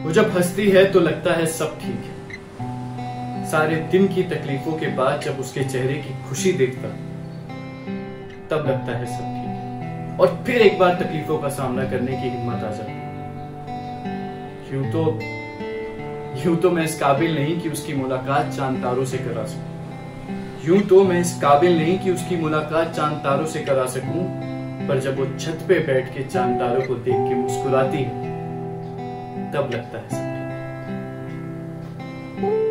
वो जब हंसती है तो लगता है सब ठीक है। सारे दिन की तकलीफों के बाद जब उसके चेहरे की खुशी देखता तब लगता है सब ठीक है। और फिर एक बार तकलीफों का सामना करने की हिम्मत आ जाती। यूं तो मैं इस काबिल नहीं कि उसकी मुलाकात चांद तारों से करा सकूं। यूं तो मैं इस काबिल नहीं कि उसकी मुलाकात चांद तारों से करा सकूं। पर जब वो छत पे बैठ के चांद तारों को देख के मुस्कुराती है तब लगता है सब ठीक है।